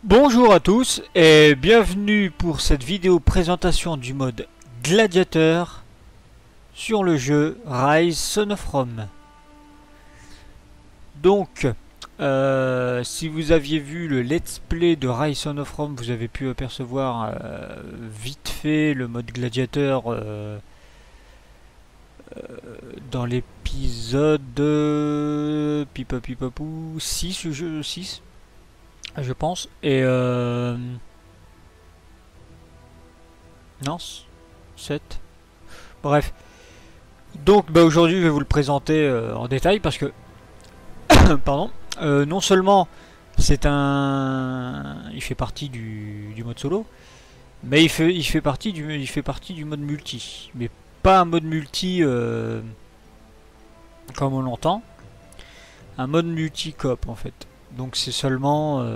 Bonjour à tous et bienvenue pour cette vidéo présentation du mode gladiateur sur le jeu Rise Son of Rome. Donc, si vous aviez vu le let's play de Rise Son of Rome, vous avez pu apercevoir vite fait le mode gladiateur dans l'épisode pipapipapou 6, jeu 6 je pense, et non, 7. Bref. Donc aujourd'hui je vais vous le présenter en détail parce que pardon, non seulement il fait partie du mode solo, mais il fait partie du mode multi, mais pas un mode multi comme on l'entend, un mode multi coop en fait. Donc c'est seulement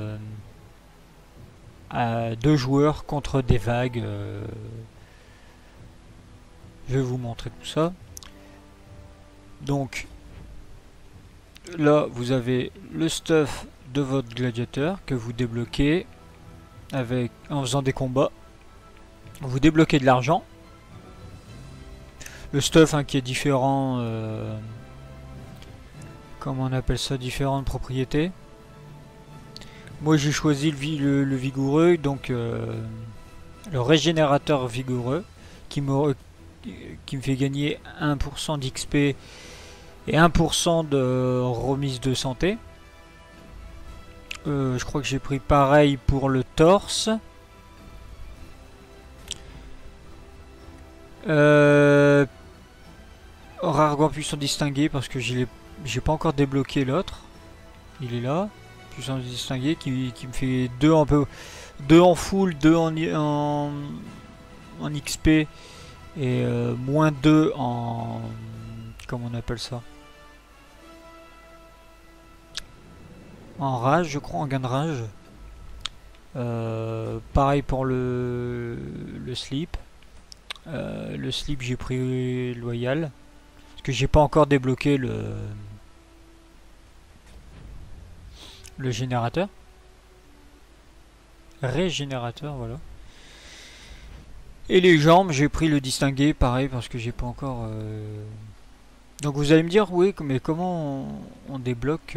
à 2 joueurs contre des vagues. Je vais vous montrer tout ça. Donc là vous avez le stuff de votre gladiateur que vous débloquez en faisant des combats. Vous débloquez de l'argent. Le stuff qui est différent, comment on appelle ça, différentes propriétés. Moi j'ai choisi le vigoureux, donc le régénérateur vigoureux qui me fait gagner 1% d'XP et 1% de remise de santé. Je crois que j'ai pris pareil pour le torse. Rare gant puissant distingué parce que j'ai pas encore débloqué l'autre. Il est là. Puissance distinguée qui me fait 2 en full, 2 en XP et moins 2 en... comment on appelle ça, en rage, je crois, en gain de rage. Pareil pour le slip. Le slip j'ai pris loyal parce que j'ai pas encore débloqué le générateur. Régénérateur, voilà. Et les jambes, j'ai pris le distingué, pareil, parce que j'ai pas encore... Donc vous allez me dire, oui, mais comment on débloque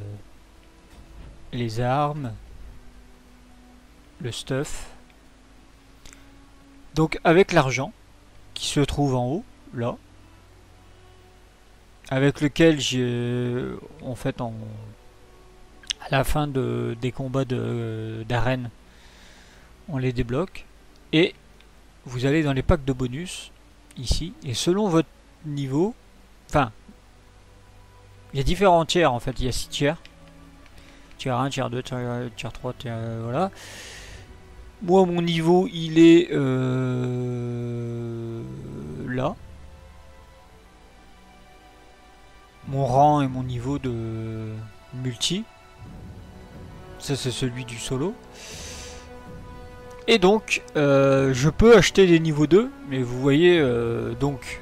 les armes, le stuff. Donc avec l'argent, qui se trouve en haut, là, avec lequel j'ai... en fait, à la fin des combats d'arène, on les débloque. Et vous allez dans les packs de bonus, ici, et selon votre niveau, enfin, il y a différents tiers en fait, il y a 6 tiers. Tiers 1, tiers 2, tiers 3, voilà. Moi, mon niveau, il est là. Mon rang et mon niveau de multi. Ça, c'est celui du solo. Et donc, je peux acheter des niveaux 2, mais vous voyez, donc,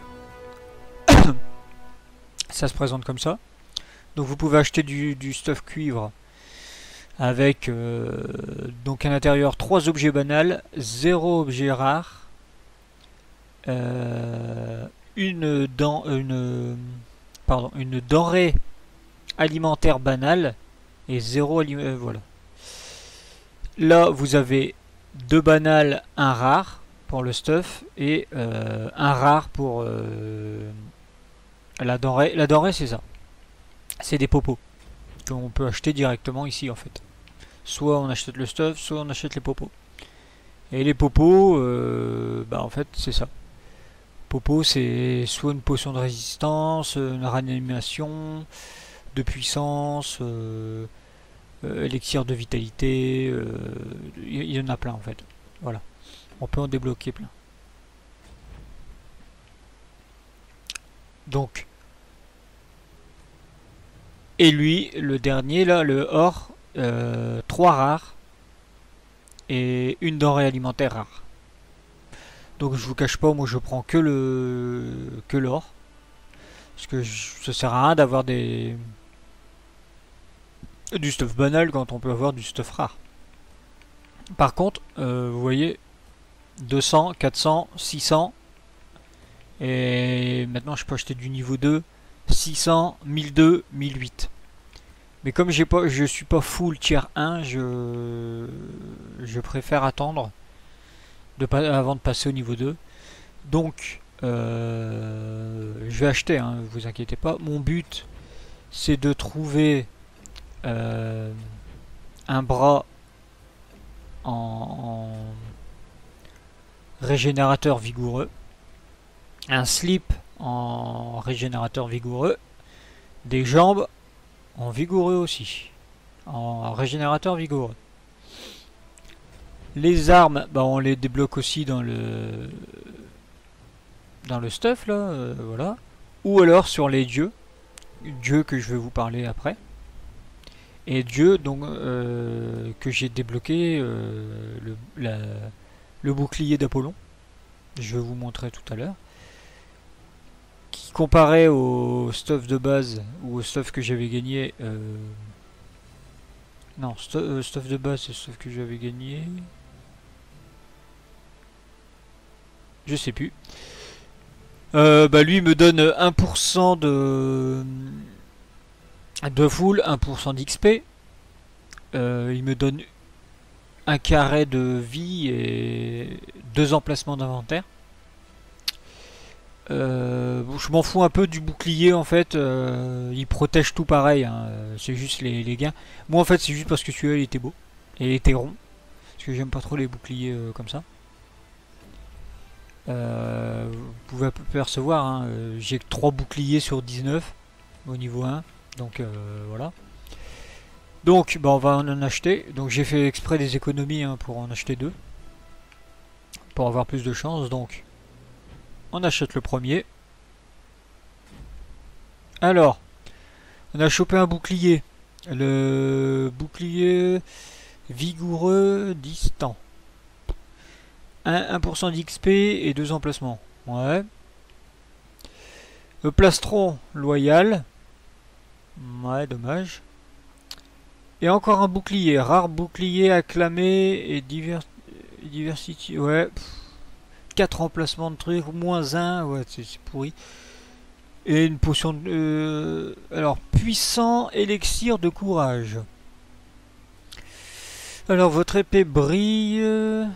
ça se présente comme ça. Donc vous pouvez acheter du stuff cuivre avec donc à l'intérieur 3 objets banals, 0 objet rare, une denrée alimentaire banale et 0 voilà. Là vous avez 2 banales, 1 rare pour le stuff et 1 rare pour la denrée. La denrée c'est ça. C'est des popos qu'on peut acheter directement ici en fait. Soit on achète le stuff, soit on achète les popos. Et les popos, bah en fait c'est ça. Popo c'est soit une potion de résistance, une réanimation, de puissance, élixir de vitalité, il y en a plein en fait. Voilà. On peut en débloquer plein. Donc, et lui, le dernier là, le or, 3 rares et une denrée alimentaire rare. Donc je vous cache pas, moi je prends que l'or. Parce que ça sert à rien d'avoir du stuff banal quand on peut avoir du stuff rare. Par contre, vous voyez, 200, 400, 600. Et maintenant, je peux acheter du niveau 2, 600, 1002, 1008. Mais comme je suis pas full tier 1, je préfère attendre avant de passer au niveau 2. Donc, je vais acheter, hein, vous inquiétez pas. Mon but, c'est de trouver un bras en régénérateur vigoureux, un slip en régénérateur vigoureux, des jambes en vigoureux aussi, en régénérateur vigoureux. Les armes, bah, on les débloque aussi dans le stuff là, voilà. Ou alors sur les dieux que je vais vous parler après. Et dieu donc que j'ai débloqué le bouclier d'Apollon. Je vais vous montrer tout à l'heure. Qui comparé au stuff de base ou au stuff que j'avais gagné. Non, stuff de base, c'est stuff que j'avais gagné. Je sais plus. Bah lui me donne 1% de full, 1% d'XP. Il me donne un carré de vie et 2 emplacements d'inventaire. Je m'en fous un peu du bouclier en fait. Il protège tout pareil. Hein. C'est juste les gains. Moi en fait c'est juste parce que celui-là il était beau. Et il était rond. Parce que j'aime pas trop les boucliers comme ça. Vous pouvez percevoir, hein, j'ai que 3 boucliers sur 19 au niveau 1. Donc voilà. Donc bah, on va en acheter. Donc j'ai fait exprès des économies hein, pour en acheter 2. Pour avoir plus de chance. Donc on achète le premier. Alors, on a chopé un bouclier. Le bouclier vigoureux distant. 1% d'XP et 2 emplacements. Ouais. Le plastron loyal. Ouais, dommage. Et encore un bouclier. Rare bouclier acclamé et diversity. Ouais. 4 emplacements de trucs. Moins 1. Ouais, c'est pourri. Et une potion de... alors, puissant élixir de courage. Alors, votre épée brille...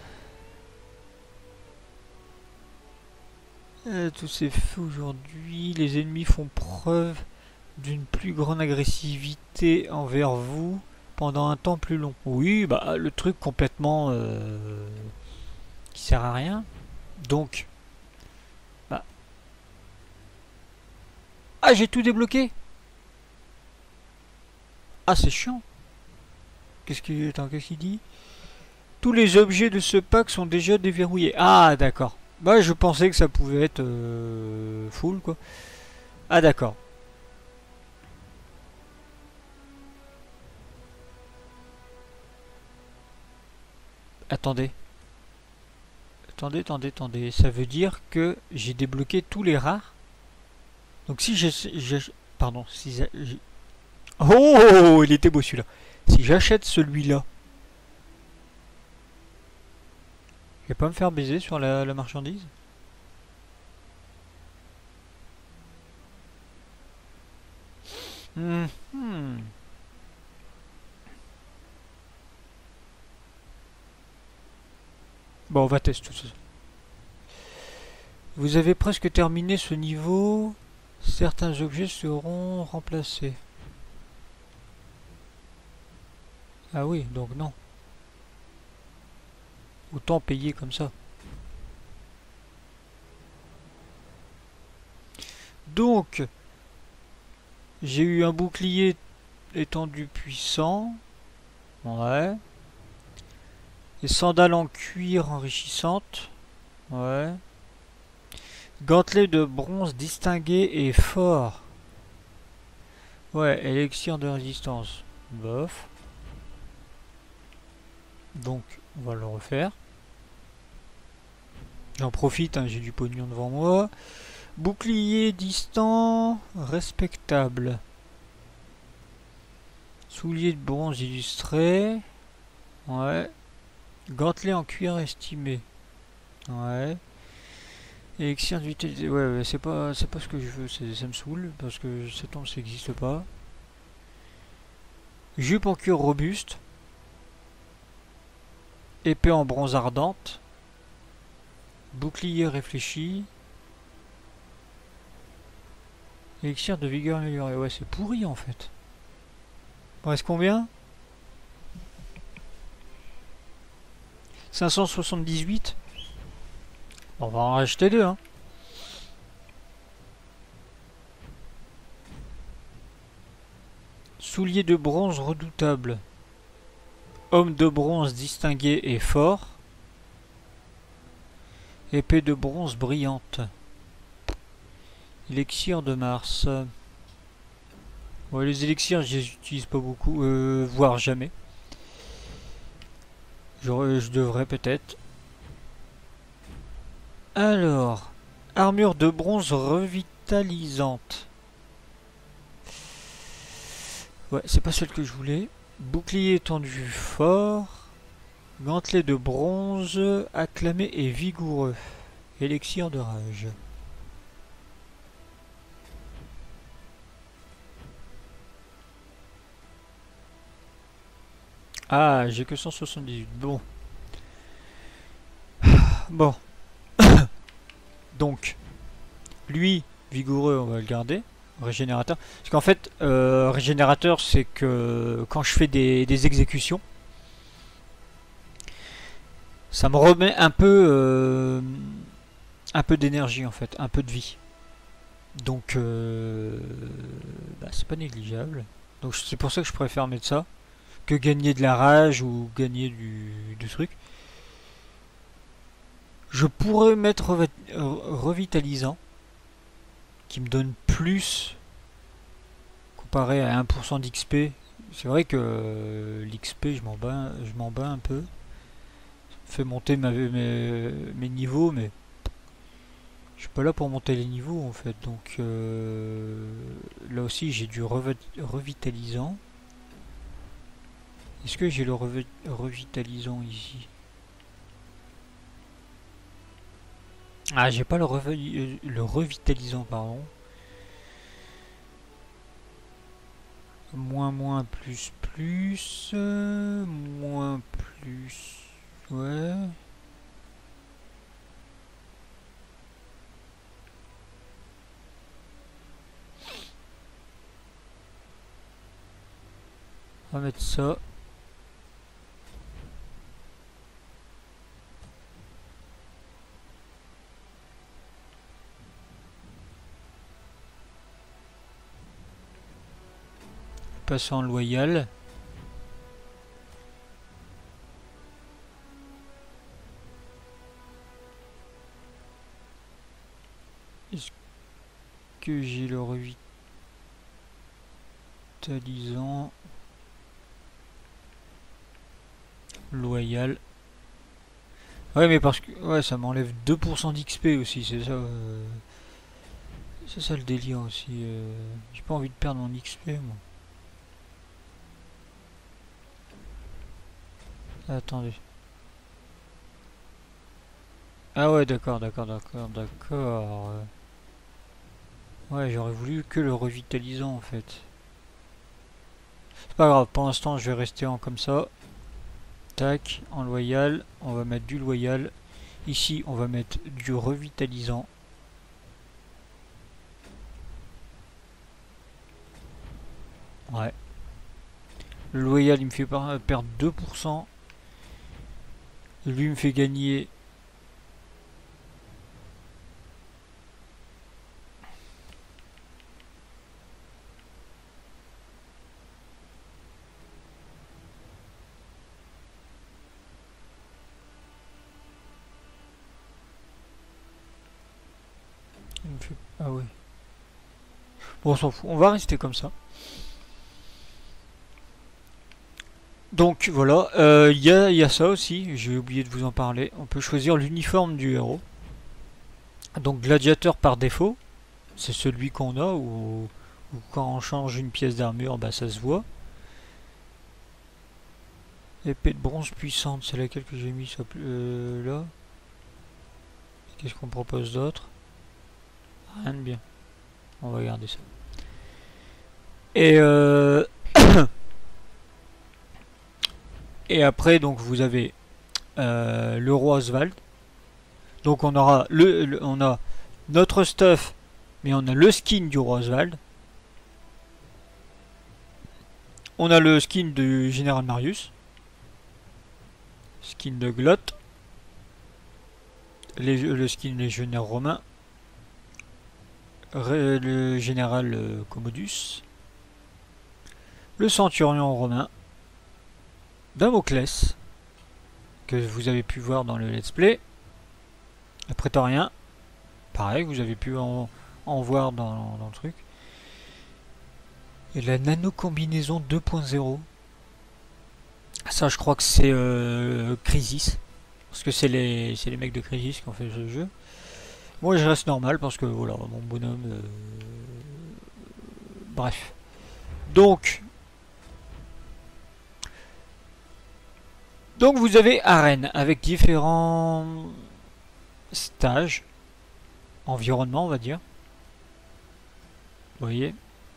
tout c'est fait aujourd'hui. Les ennemis font preuve d'une plus grande agressivité envers vous pendant un temps plus long. Oui, bah le truc complètement qui sert à rien. Donc, bah... ah, j'ai tout débloqué. Ah, c'est chiant. Qu'est-ce qu'il dit? Tous les objets de ce pack sont déjà déverrouillés. Ah, d'accord. Bah, je pensais que ça pouvait être full, quoi. Ah, d'accord. Attendez. Attendez. Ça veut dire que j'ai débloqué tous les rares. Donc si pardon, si oh, il était beau celui-là. Si j'achète celui-là, je vais pas me faire baiser sur la marchandise. Bon, on va tester tout ça. Vous avez presque terminé ce niveau. Certains objets seront remplacés. Ah oui, donc non. Autant payer comme ça. Donc, j'ai eu un bouclier étendu puissant. Ouais. Des sandales en cuir enrichissantes. Ouais. Gantelet de bronze distingué et fort. Ouais, élixir de résistance. Bof. Donc, on va le refaire. J'en profite, hein, j'ai du pognon devant moi. Bouclier distant, respectable. Soulier de bronze illustré. Ouais. Gantelet en cuir estimé. Ouais. Élixir de vitalité. Ouais, c'est pas ce que je veux. Ça me saoule parce que cette tombe ça n'existe pas. Jupe en cuir robuste. Épée en bronze ardente. Bouclier réfléchi. Élixir de vigueur améliorée. Ouais, c'est pourri en fait. Il reste combien? 578. On va en racheter deux, hein. Soulier de bronze redoutable. Homme de bronze distingué et fort. Épée de bronze brillante. Élixir de Mars. Ouais, les élixirs, je les utilise pas beaucoup, voire jamais. Je devrais peut-être. Alors, armure de bronze revitalisante. Ouais, c'est pas celle que je voulais. Bouclier étendu fort. Gantelet de bronze, acclamé et vigoureux. Élixir de rage. Ah, j'ai que 178. Bon. Bon. Donc, lui, vigoureux, on va le garder. Régénérateur. Parce qu'en fait, régénérateur, c'est que quand je fais des exécutions, ça me remet un peu d'énergie en fait, un peu de vie. Donc, c'est pas négligeable. Donc c'est pour ça que je préfère mettre ça que gagner de la rage ou gagner du truc. Je pourrais mettre revitalisant, qui me donne plus comparé à 1% d'XP. C'est vrai que l'XP, je m'en bats un peu. Ça fait monter mes niveaux, mais je suis pas là pour monter les niveaux en fait. Donc là aussi, j'ai du revitalisant. Est-ce que j'ai le revitalisant ici? Ah, j'ai pas le revitalisant, pardon. Moins, plus, plus. Moins, plus. Ouais. On va mettre ça. Passer en loyal. Est-ce que j'ai le revitalisant? Loyal. Ouais, mais parce que ouais, ça m'enlève 2% d'XP aussi, c'est ça. C'est ça le délire aussi. J'ai pas envie de perdre mon XP, moi. Attendez. Ah ouais, d'accord. Ouais, j'aurais voulu que le revitalisant en fait. C'est pas grave, pour l'instant je vais rester en comme ça. Tac, en loyal, on va mettre du loyal. Ici, on va mettre du revitalisant. Ouais. Le loyal, il me fait perdre 2%. Lui, il me fait gagner. Il me fait... Ah ouais. Bon, on s'en fout. On va rester comme ça. Donc voilà, il y a ça aussi, j'ai oublié de vous en parler. On peut choisir l'uniforme du héros. Donc gladiateur par défaut, c'est celui qu'on a, ou quand on change une pièce d'armure, bah ça se voit. Épée de bronze puissante, c'est laquelle que j'ai mis ça, là. Qu'est-ce qu'on propose d'autre? Rien de bien. On va garder ça. Et et après donc vous avez le roi Oswald. Donc on aura on a notre stuff, mais on a le skin du roi Oswald. On a le skin du général Marius. Skin de Glotte. Le skin légionnaire romain. Le général Commodus. Le centurion romain. Damoclès. Que vous avez pu voir dans le let's play. Le prétorien. Pareil, vous avez pu en voir dans le truc. Et la nano-combinaison 2.0. Ça, je crois que c'est Crisis. Parce que c'est les mecs de Crisis qui ont fait ce jeu. Moi, je reste normal parce que, voilà, mon bonhomme... Bref. Donc, vous avez Arène avec différents stages. Environnement, on va dire. Vous voyez.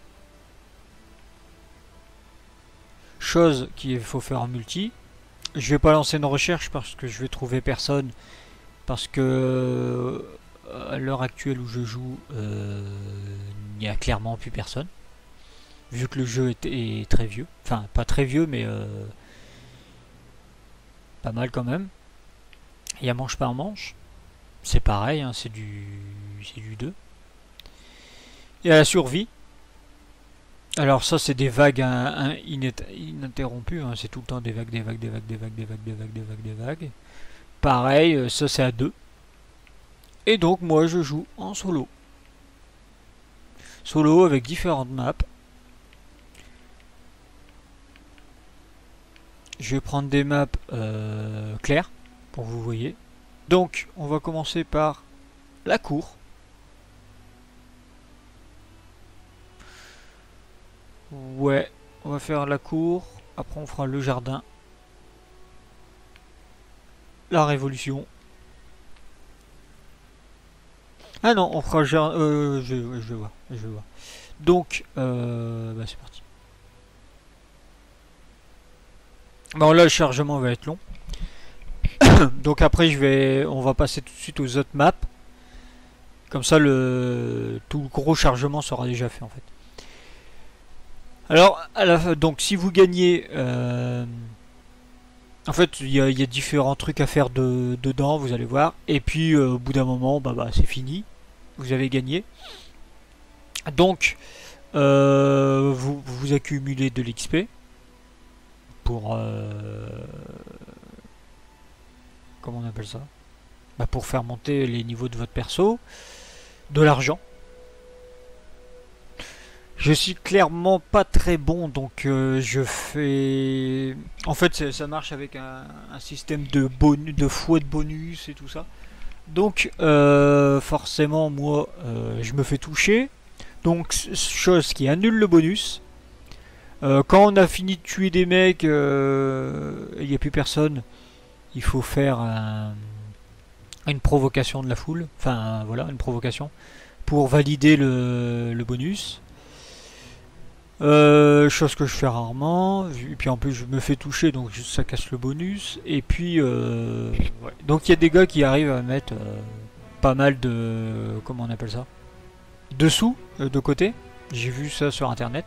Chose qu'il faut faire en multi. Je vais pas lancer une recherche parce que je vais trouver personne. Parce que à l'heure actuelle où je joue, il n'y a clairement plus personne. Vu que le jeu est très vieux. Enfin, pas très vieux, mais pas mal quand même. Il y a manche par manche. C'est pareil, hein, c'est du 2. Il y a la survie. Alors ça c'est des vagues ininterrompues, hein. C'est tout le temps des vagues, des vagues, des vagues, des vagues, des vagues, des vagues, des vagues, des vagues. Pareil, ça c'est à 2. Et donc moi je joue en solo. Solo avec différentes maps. Je vais prendre des maps claires, pour que vous voyez. Donc on va commencer par la cour. Ouais, on va faire la cour. Après on fera le jardin. La révolution. Ah non, on fera le jardin. Je vais voir. Donc, bah c'est parti. Bon là le chargement va être long. Donc après on va passer tout de suite aux autres maps. Comme ça tout le gros chargement sera déjà fait en fait. Alors, donc si vous gagnez, en fait il y a différents trucs à faire dedans, vous allez voir. Et puis au bout d'un moment, bah c'est fini, vous avez gagné. Donc vous accumulez de l'XP pour comment on appelle ça, bah, pour faire monter les niveaux de votre perso, de l'argent. Je suis clairement pas très bon, donc je fais... En fait, ça marche avec un système de bonus, de fouet de bonus et tout ça. Donc, forcément, moi, je me fais toucher. Donc, chose qui annule le bonus. Quand on a fini de tuer des mecs, il n'y a plus personne, il faut faire une provocation de la foule. Enfin, voilà, une provocation. Pour valider le bonus. Chose que je fais rarement, et puis en plus je me fais toucher donc ça casse le bonus, et puis ouais. Donc il y a des gars qui arrivent à mettre pas mal de, comment on appelle ça, dessous, de côté, j'ai vu ça sur internet.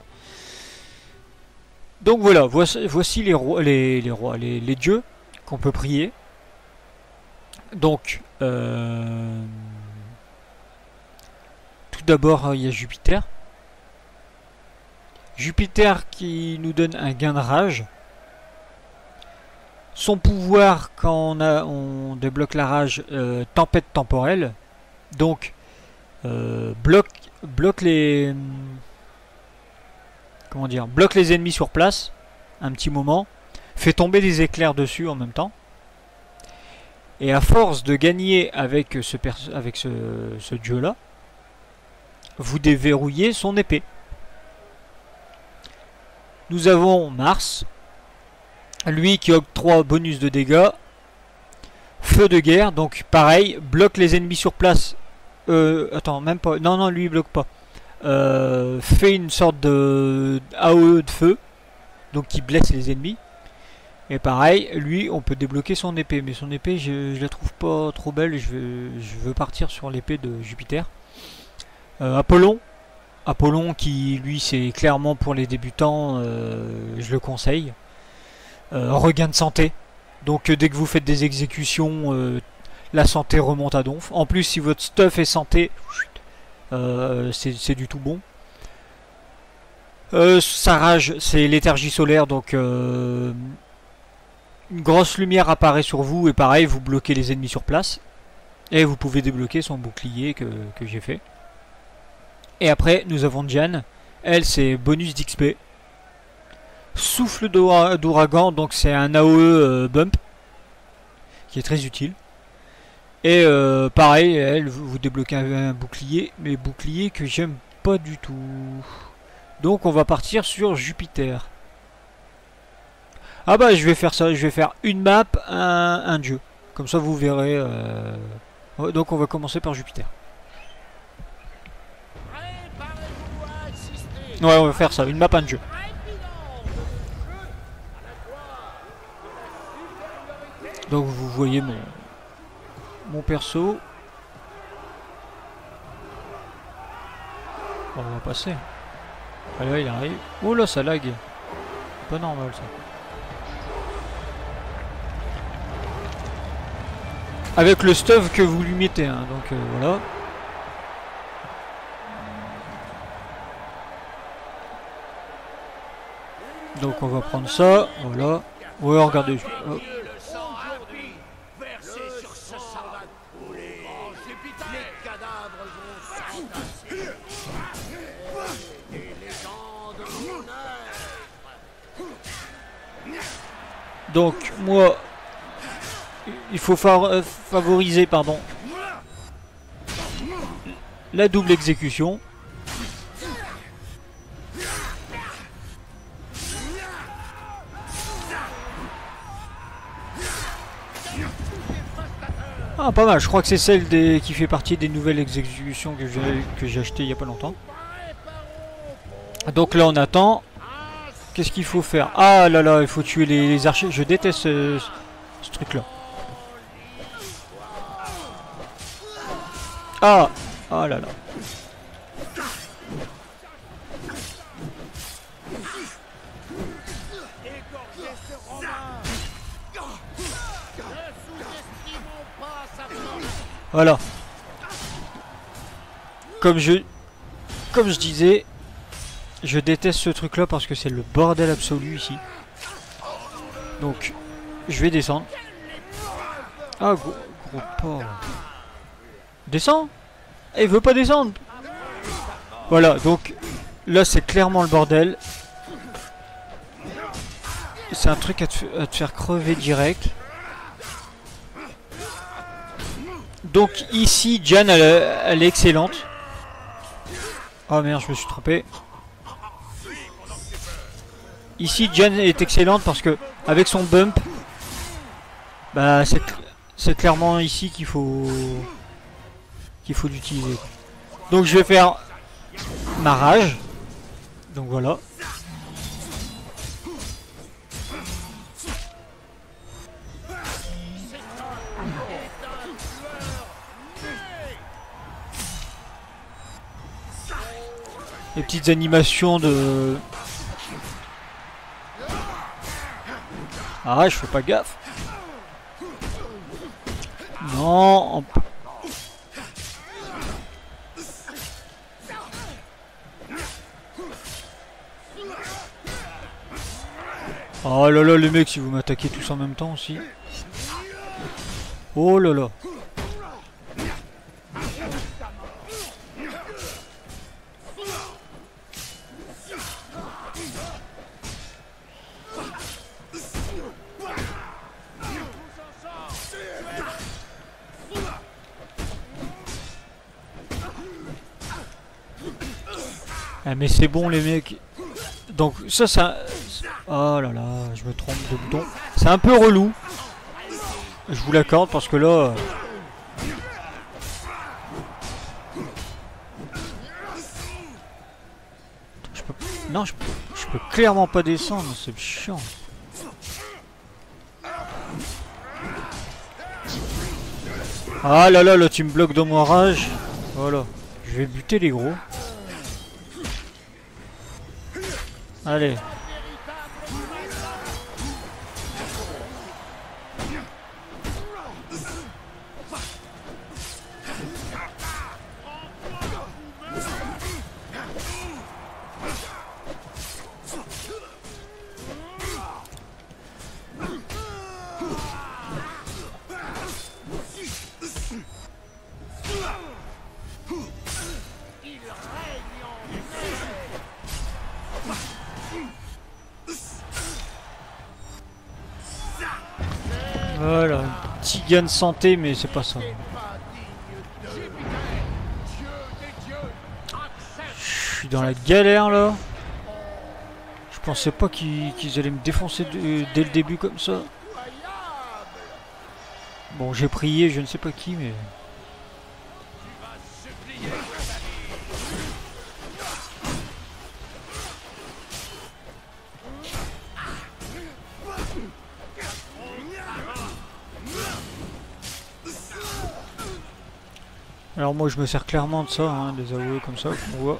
Donc voilà, voici les rois, les dieux qu'on peut prier. Donc tout d'abord il y a Jupiter. Jupiter qui nous donne un gain de rage. Son pouvoir quand on débloque la rage, tempête temporelle. Donc bloque les, comment dire, bloque les ennemis sur place un petit moment, fait tomber des éclairs dessus en même temps. Et à force de gagner avec ce dieu là, vous déverrouillez son épée. Nous avons Mars. Lui qui octroie bonus de dégâts. Feu de guerre, donc pareil, bloque les ennemis sur place. Attends, même pas. Non, non, lui il bloque pas. Fait une sorte de AOE de feu, donc qui blesse les ennemis. Et pareil, lui on peut débloquer son épée, mais son épée je la trouve pas trop belle. Je veux partir sur l'épée de Jupiter. Apollon. Apollon qui lui c'est clairement pour les débutants, je le conseille. Regain de santé. Donc dès que vous faites des exécutions, la santé remonte à donf. En plus si votre stuff est santé, c'est du tout bon. Sa rage c'est l'énergie solaire, donc une grosse lumière apparaît sur vous et pareil vous bloquez les ennemis sur place. Et vous pouvez débloquer son bouclier que j'ai fait. Et après nous avons Diane. Elle c'est bonus d'XP. Souffle d'ouragan, donc c'est un AOE bump qui est très utile. Et pareil, elle, vous débloquez un bouclier, mais bouclier que j'aime pas du tout. Donc on va partir sur Jupiter. Ah bah je vais faire ça, je vais faire une map, un dieu. Comme ça vous verrez. Donc on va commencer par Jupiter. Ouais, on va faire ça, une map, un dieu. Donc vous voyez mon perso. On va passer. Allez, là, il arrive. Oh là, ça lag. Pas normal ça. Avec le stuff que vous lui mettez, hein, donc voilà. Donc on va prendre ça, voilà. Ouais, regardez. Oh. Donc moi, il faut favoriser, pardon, la double exécution. Ah, pas mal, je crois que c'est celle qui fait partie des nouvelles exécutions que j'ai acheté il y a pas longtemps. Donc là on attend. Qu'est-ce qu'il faut faire? Ah là là, il faut tuer les archers. Je déteste ce truc là. Ah, ah là là. Voilà. Comme je disais, je déteste ce truc là parce que c'est le bordel absolu ici. Donc, je vais descendre. Ah, gros porc. Descends. Il veut pas descendre. Voilà, donc là c'est clairement le bordel. C'est un truc à te faire crever direct. Donc ici, Diane, elle est excellente. Oh merde, je me suis trompé. Ici, Diane est excellente parce que avec son bump, bah c'est clairement ici qu'il faut l'utiliser. Donc je vais faire ma rage. Donc voilà. Les petites animations de... Ah, je fais pas gaffe. Non. Oh là là, les mecs, si vous m'attaquez tous en même temps aussi. Oh là là. Ah mais c'est bon les mecs. Donc ça Oh là là, je me trompe de bouton. C'est un peu relou. Je vous l'accorde parce que là... je peux... Non, je peux clairement pas descendre, c'est chiant. Ah là là, là tu me bloques dans mon rage. Voilà. Je vais buter les gros. Allez. Voilà, un petit gain de santé, mais c'est pas ça. Je suis dans la galère là. Je pensais pas qu'ils allaient me défoncer dès le début comme ça. Bon, j'ai prié, je ne sais pas qui, mais... Alors moi je me sers clairement de ça, hein, des AOE comme ça, on voit.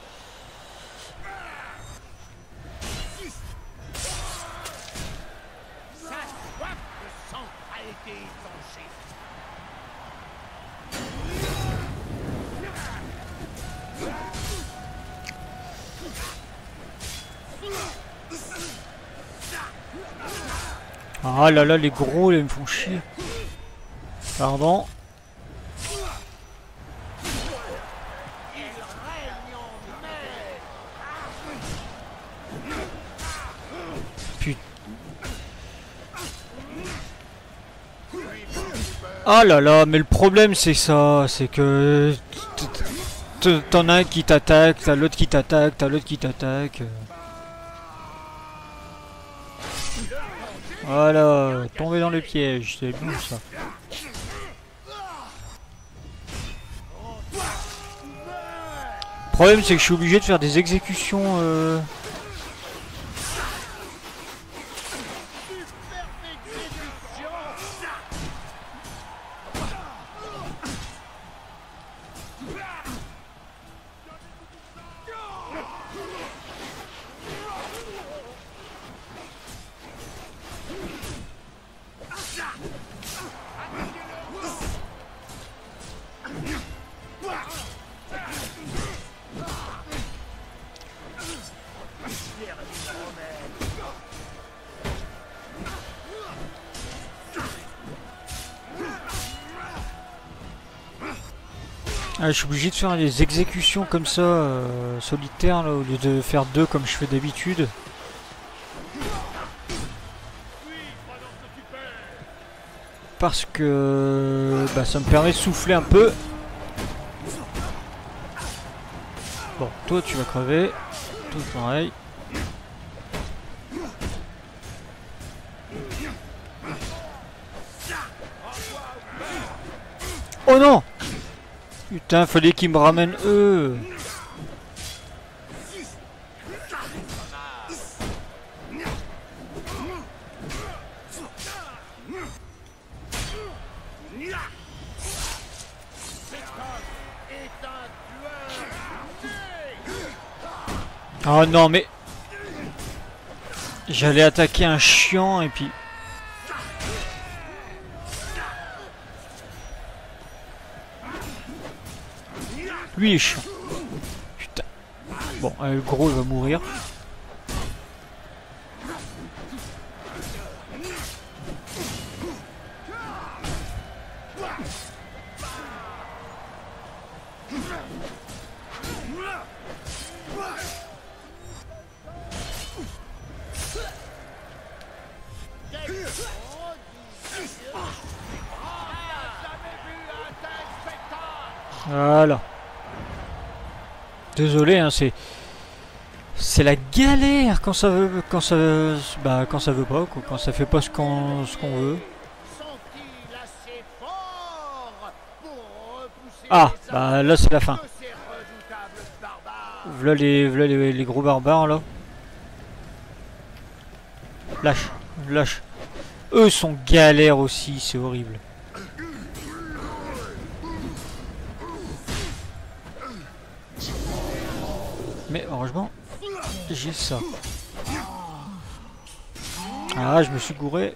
Ah là là, les gros, là, ils me font chier. Pardon. Putain. Ah là là, mais le problème c'est ça, c'est que... T'en as un qui t'attaque, t'as l'autre qui t'attaque, t'as l'autre qui t'attaque. Voilà, tomber dans le piège, c'est bon ça. Le problème c'est que je suis obligé de faire des exécutions... je suis obligé de faire des exécutions comme ça, solitaires, là, au lieu de faire deux comme je fais d'habitude. Parce que bah, ça me permet de souffler un peu. Bon, toi tu vas crever. Toi pareil. Oh non! Putain, fallait qu'ils me ramènent eux. Oh non mais... J'allais attaquer un chiant et puis... Lui il est chiant. Putain. Bon, le gros il va mourir. Voilà. Désolé, hein, C'est la galère quand ça veut, quand ça veut pas, quoi, quand ça fait pas ce qu'on veut. Ah, bah là c'est la fin. Voilà les gros barbares là. Lâche, lâche. Eux sont galères aussi, c'est horrible. Mais heureusement, j'ai ça. Ah, je me suis gouré.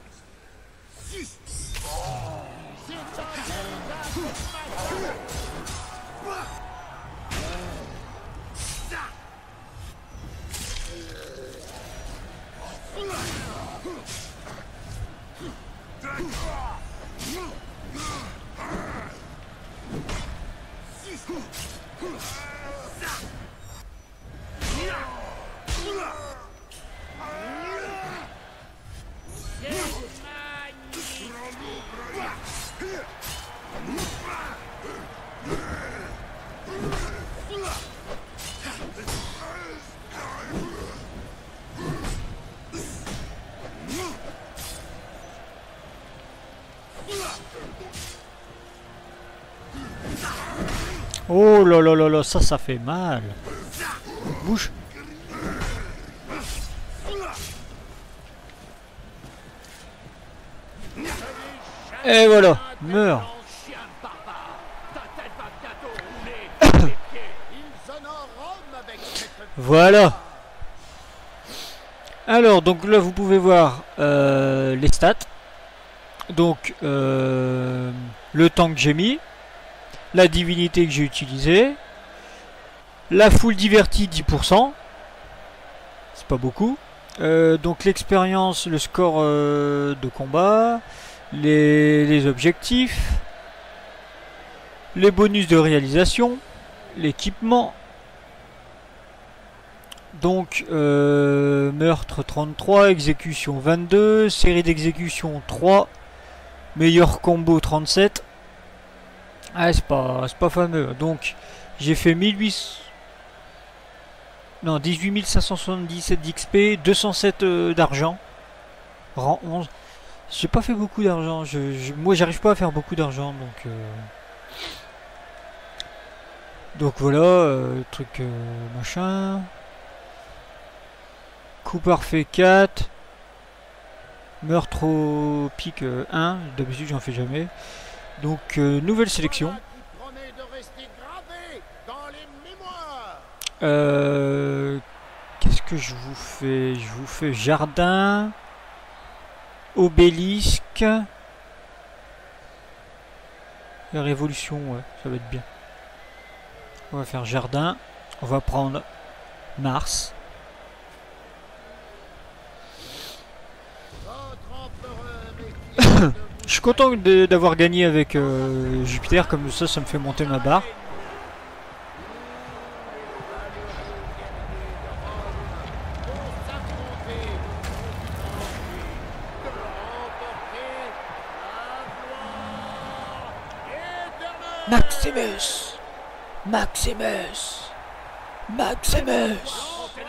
Oh là là là là, ça fait mal. Bouge. Et voilà, meurs. Voilà. Alors, donc là, vous pouvez voir les stats. Donc, le temps que j'ai mis, la divinité que j'ai utilisée, la foule divertie 10%, c'est pas beaucoup. Donc l'expérience, le score de combat, les objectifs, les bonus de réalisation, l'équipement. Donc meurtre 33, exécution 22, série d'exécution 3, meilleur combo 37. Ah, c'est pas fameux. Donc j'ai fait 18 577 d'XP, 207 d'argent, rang 11. J'ai pas fait beaucoup d'argent. Moi j'arrive pas à faire beaucoup d'argent, donc voilà, truc machin. Coup parfait 4. Meurtre au pic 1. D'habitude j'en fais jamais. Donc nouvelle sélection. Qu'est-ce que je vous fais? Je vous fais jardin, obélisque et révolution, ouais, ça va être bien. On va faire jardin. On va prendre Mars. Je suis content d'avoir gagné avec Jupiter, comme ça me fait monter ma barre. Maximus! Maximus! Maximus!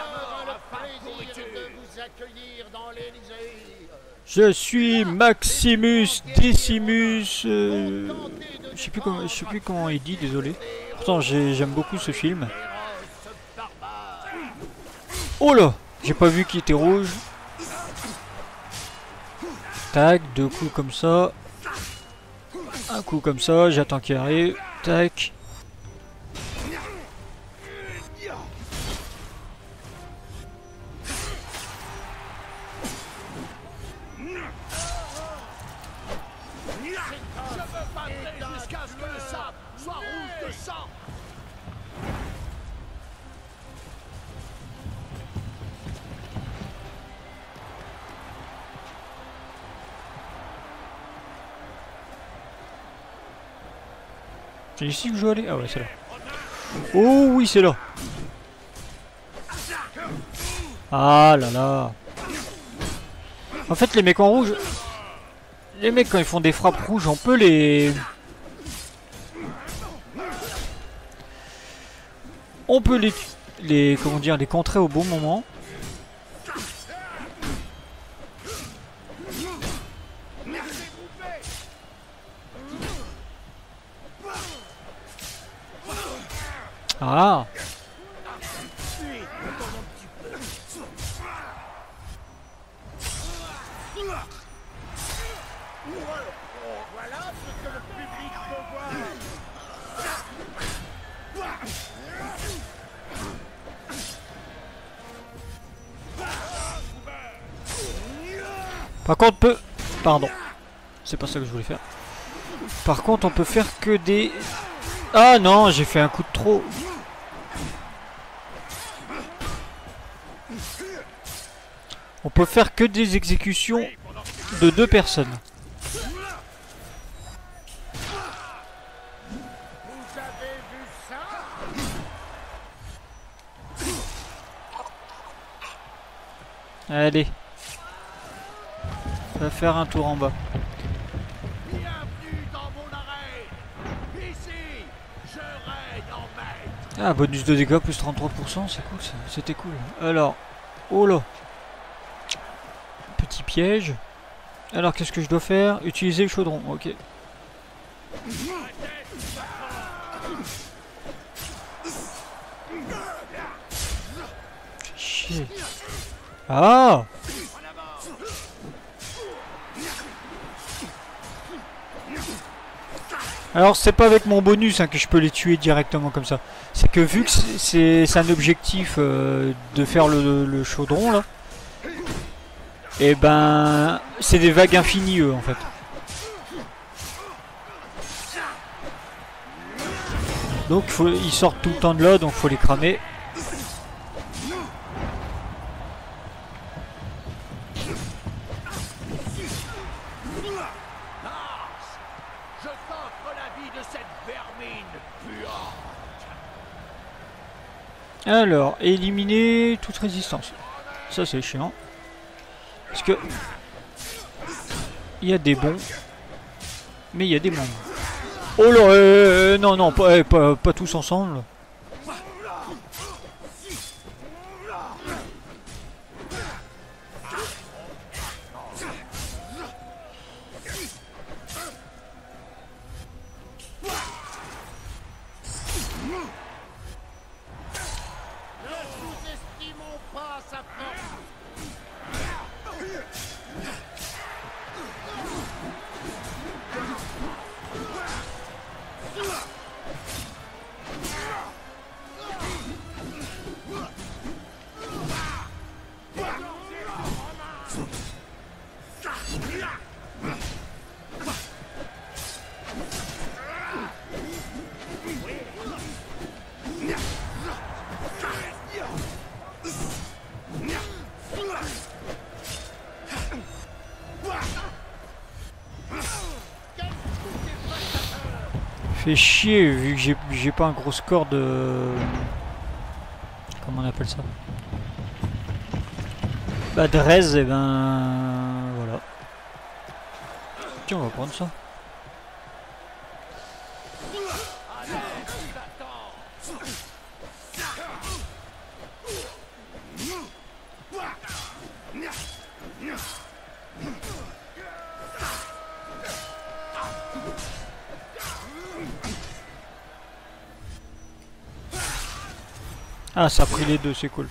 Je suis Maximus Decimus. Je sais plus comment il dit, désolé. Pourtant j'aime beaucoup ce film. Oh là, j'ai pas vu qu'il était rouge. Tac, 2 coups comme ça. Un coup comme ça, j'attends qu'il arrive. Tac. C'est ici que je dois aller? Ah ouais, c'est là. Oh oui, c'est là. Ah là là. En fait, les mecs en rouge... Les mecs, quand ils font des frappes rouges, on peut les... On peut comment dire, les contrer au bon moment. Ah. Par contre, pardon. C'est pas ça que je voulais faire. Par contre, on peut faire que des... Ah non, j'ai fait un coup de trop. On peut faire que des exécutions de 2 personnes. Allez. On va faire un tour en bas. Ah, bonus de dégâts plus 33%, c'est cool ça. C'était cool. Alors, oh là. Petit piège. Alors, qu'est-ce que je dois faire? Utiliser le chaudron, ok. Chier. Ah! Alors c'est pas avec mon bonus hein, que je peux les tuer directement comme ça. C'est que vu que c'est un objectif de faire le chaudron là, et ben c'est des vagues infinies eux en fait. Donc ils sortent tout le temps de là, donc faut les cramer. Alors, éliminer toute résistance. Ça c'est chiant. Parce que il y a des bons, mais il y a des moins. Oh là, non, non, pas tous ensemble. Fait chier vu que j'ai pas un gros score de... Comment on appelle ça? Bah de raise, et ben... Voilà. Tiens, on va prendre ça. Ah, ça a pris les deux, c'est cool.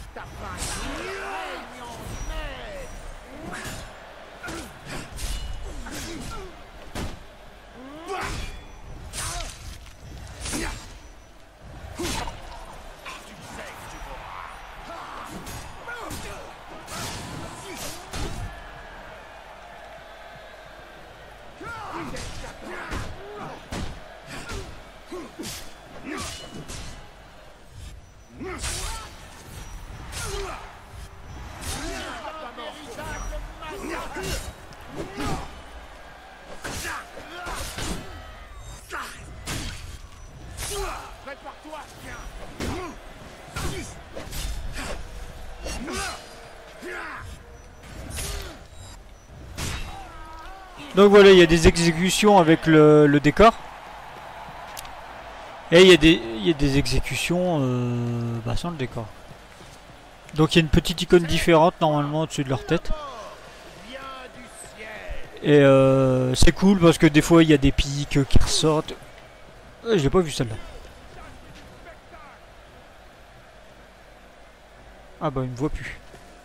Donc voilà, il y a des exécutions avec le décor. Et il y a des exécutions bah, sans le décor. Donc il y a une petite icône différente normalement au-dessus de leur tête. Et c'est cool parce que des fois il y a des pics qui ressortent. Je l'ai pas vu celle-là. Ah bah il me voit plus.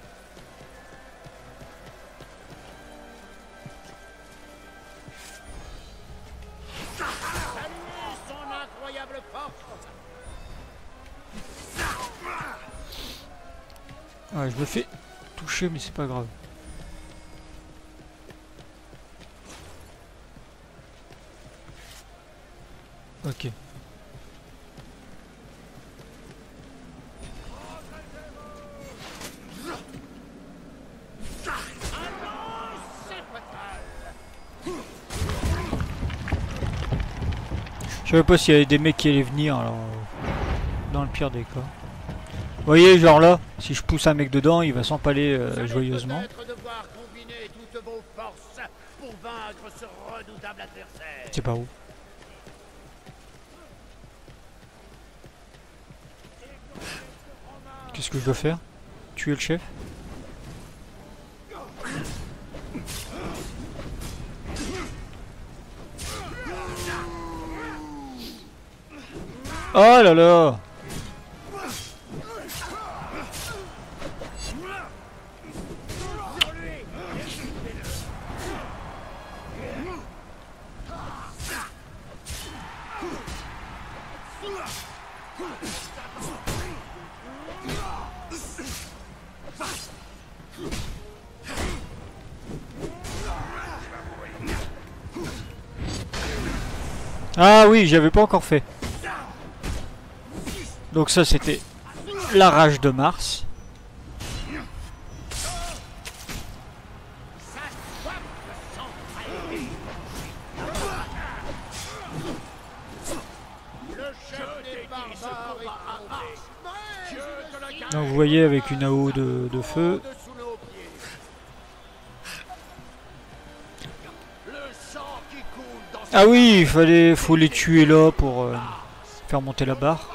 Ouais, je me fais toucher mais c'est pas grave. Ok. Je savais pas s'il y avait des mecs qui allaient venir alors dans le pire des cas. Vous voyez genre là, si je pousse un mec dedans, il va s'empaler joyeusement. C'est pas où. Qu'est-ce que je dois faire? Tuer le chef? Oh là là! Ah oui, j'avais pas encore fait. Donc ça c'était la rage de Mars. Donc vous voyez avec une AO de feu. Ah oui, faut les tuer là pour faire monter la barre.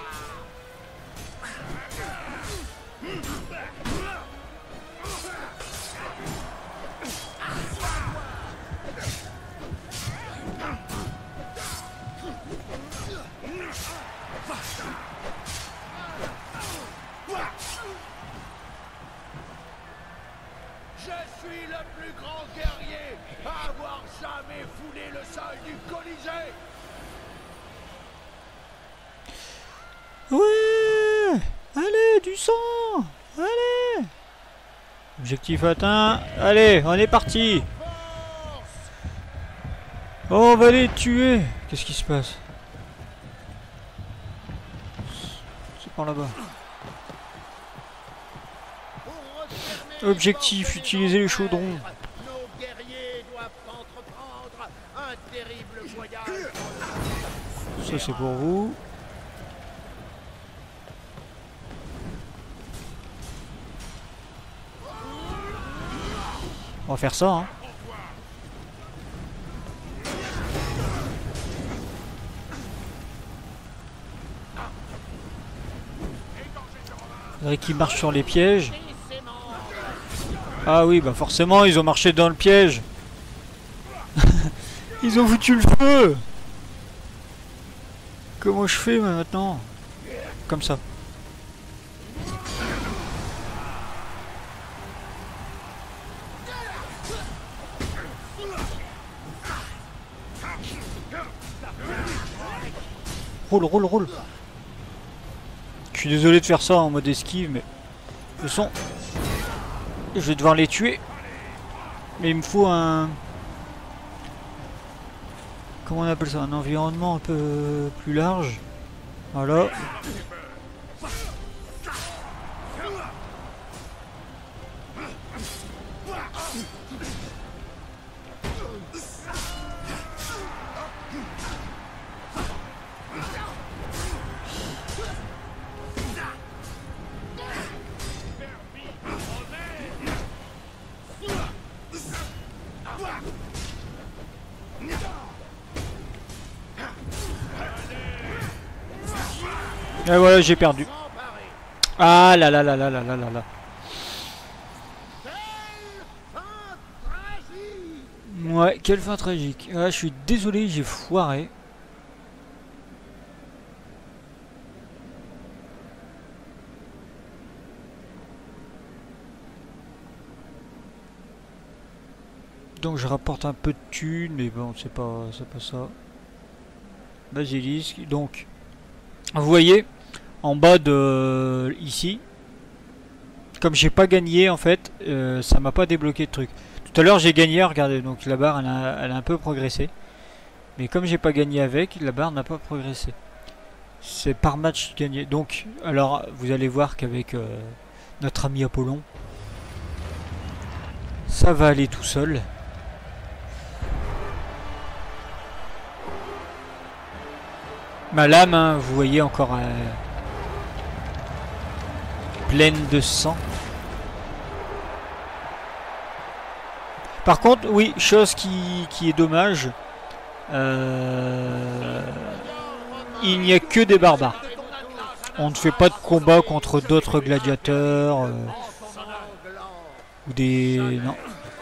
Ouais! Allez, du sang! Allez! Objectif atteint. Allez, on est parti! Oh, on va les tuer! Qu'est-ce qui se passe? C'est par là-bas. Objectif, utiliser les chaudrons. Ça c'est pour vous. On va faire ça, hein. Faudrait qu'ils marchent sur les pièges. Ah oui, bah forcément, ils ont marché dans le piège. Ils ont foutu le feu. Comment je fais maintenant? Comme ça. Roule, roule, roule. Je suis désolé de faire ça en mode esquive, mais de toute façon, je vais devoir les tuer. Mais il me faut un... Comment on appelle ça? Un environnement un peu plus large. Voilà. Et voilà, j'ai perdu. Ah là là là là là là là là. Ouais, quelle fin tragique. Ah, je suis désolé, j'ai foiré. Donc je rapporte un peu de thunes, mais bon, c'est pas ça. Basilisque. Donc, vous voyez, en bas de ici, comme j'ai pas gagné en fait, ça m'a pas débloqué de truc. Tout à l'heure j'ai gagné, regardez, donc la barre elle a un peu progressé. Mais comme j'ai pas gagné avec, la barre n'a pas progressé. C'est par match gagné. Donc, alors vous allez voir qu'avec notre ami Apollon, ça va aller tout seul. Ma lame, hein, vous voyez encore pleine de sang. Par contre, oui, chose qui est dommage, il n'y a que des barbares. On ne fait pas de combat contre d'autres gladiateurs ou des... Non.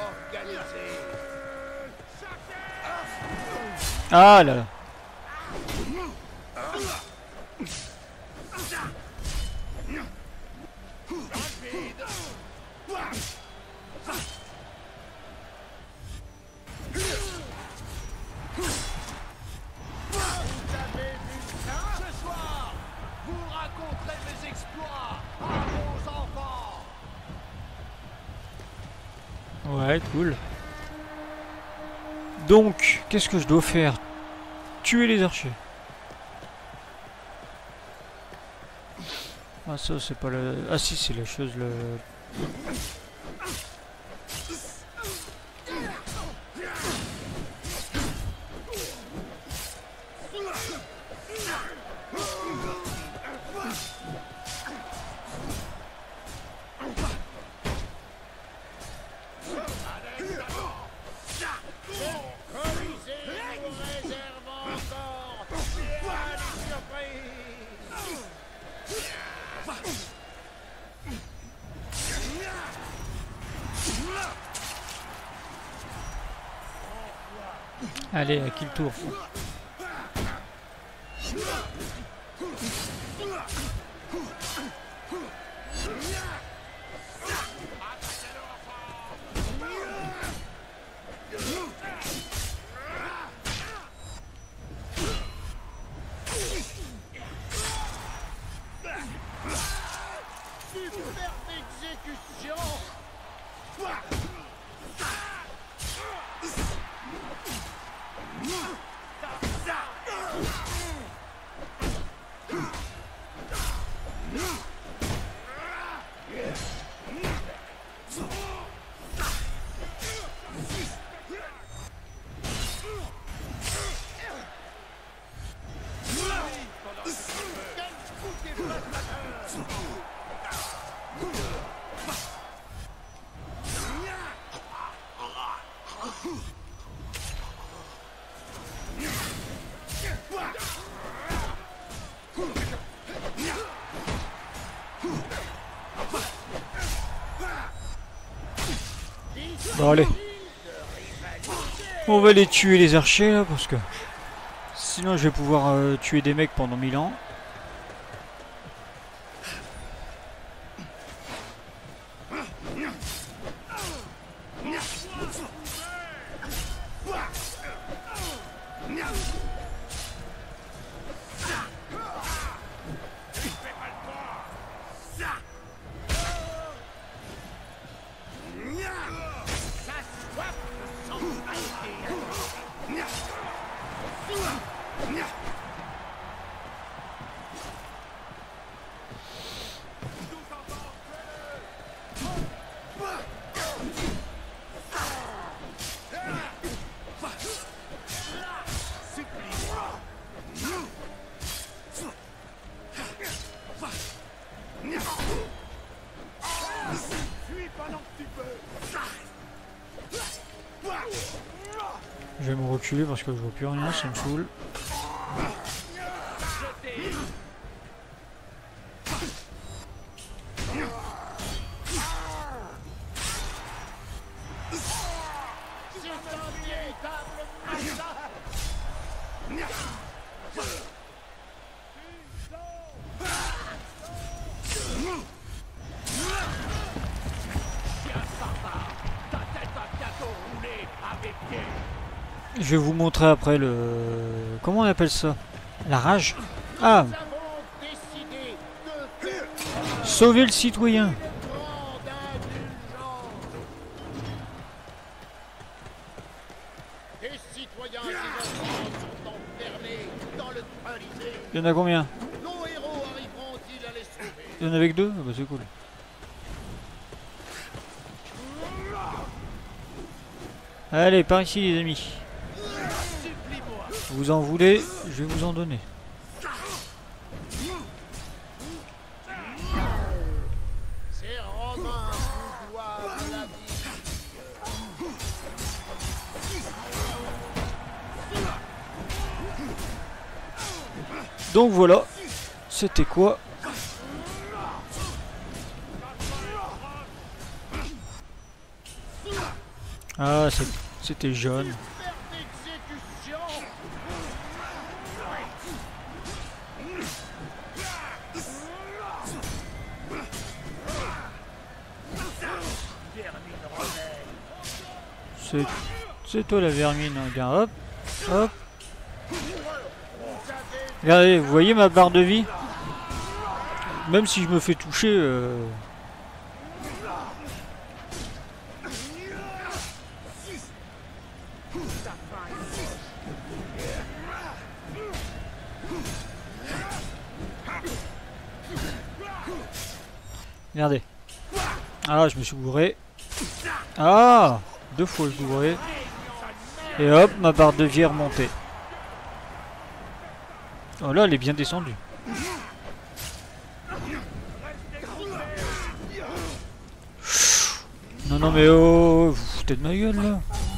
Ah là là. Ouais, cool. Donc, qu'est-ce que je dois faire? Tuer les archers. Ah ça c'est pas la... Ah si c'est la chose le... Allez, à qui le tour? Bon allez. On va les tuer les archers là parce que sinon je vais pouvoir tuer des mecs pendant 1000 ans. Je vais me reculer parce que je vois plus rien, ça me saoule. Je vais vous montrer après le... Comment on appelle ça? La rage? Ah! Sauver le citoyen! Il y en a combien? Il y en avait que 2? Ah bah c'est cool. Allez, par ici les amis. Vous en voulez, je vais vous en donner. Donc voilà, c'était quoi? Ah, c'était jaune. C'est toi la vermine, hein. Bien, hop, hop. Regardez, vous voyez ma barre de vie? Même si je me fais toucher... Regardez. Ah, je me suis bourré. Ah, 2 fois je suis bourré. Et hop, ma barre de vie est remontée. Oh là, elle est bien descendue. Non, non, mais oh, vous foutez de ma gueule là.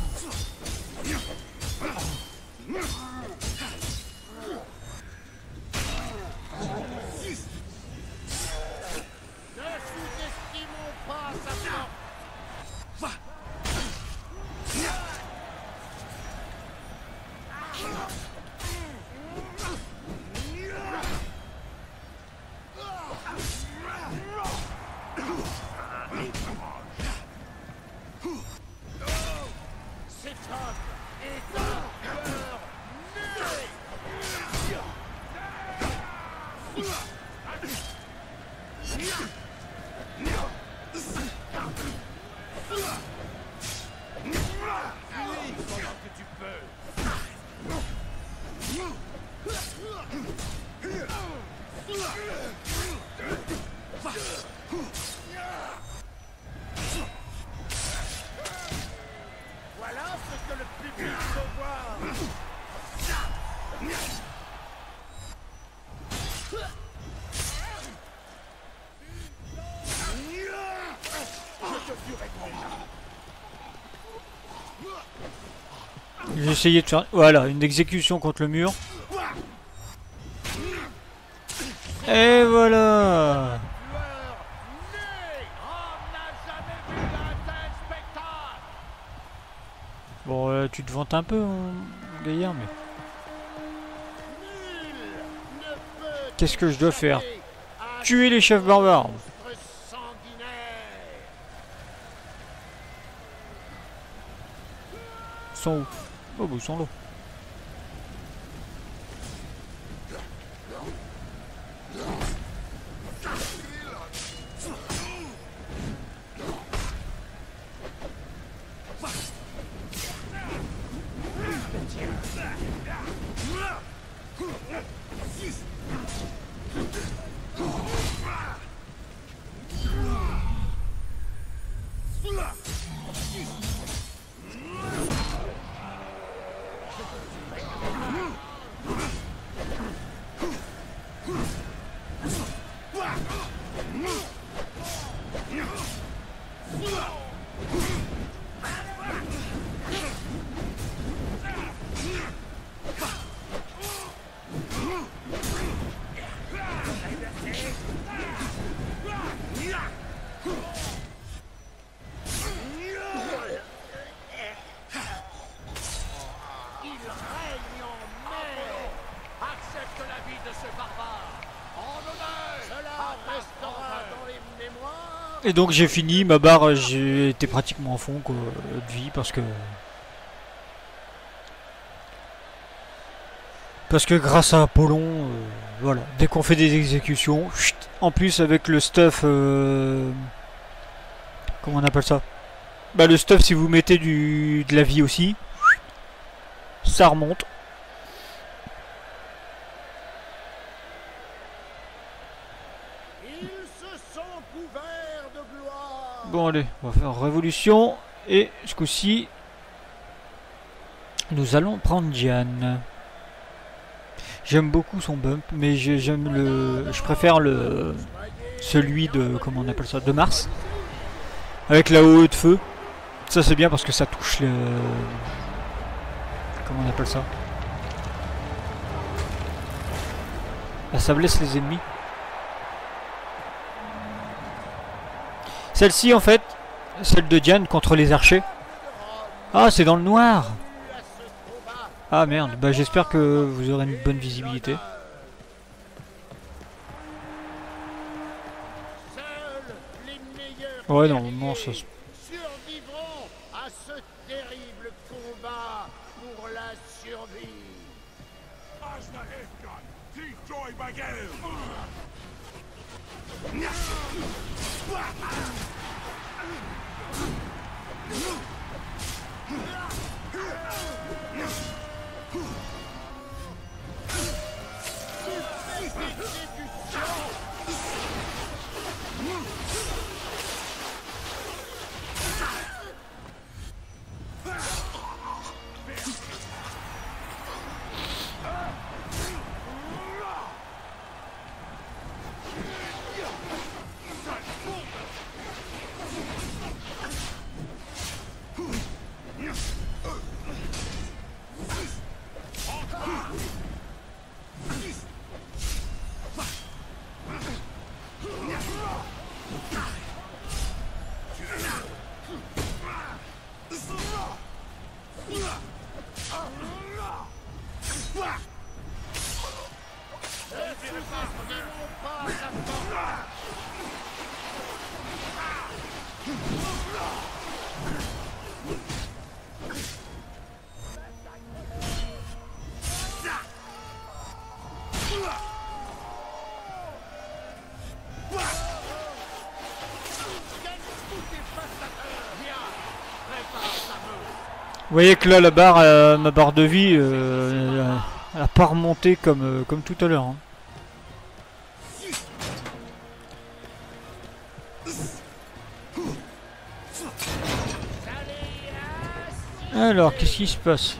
J'ai essayé de faire... Voilà, une exécution contre le mur. Et voilà. Bon, tu te vantes un peu, hein, gaillard, mais... Qu'est-ce que je dois faire? Tuer les chefs barbares. Ils sont où? Oh, bah, ils sont là. Et donc j'ai fini, ma barre, j'ai été pratiquement à fond quoi, de vie parce que grâce à Apollon, voilà, dès qu'on fait des exécutions, chut, en plus avec le stuff, comment on appelle ça? Bah le stuff, si vous mettez de la vie aussi, ça remonte. Bon allez, on va faire révolution et ce coup-ci, nous allons prendre Diane. J'aime beaucoup son bump, mais je préfère celui de, comment on appelle ça, de Mars, avec la haute de feu. Ça c'est bien parce que ça touche le, comment on appelle ça, là, ça blesse les ennemis. Celle-ci en fait, celle de Diane contre les archers. Ah, c'est dans le noir. Ah merde, bah j'espère que vous aurez une bonne visibilité. Ouais, non, ça se... survivront à ce terrible combat pour la survie. Vous voyez que là, la barre, ma barre de vie, elle a pas remonté comme tout à l'heure. Hein. Alors, qu'est-ce qui se passe?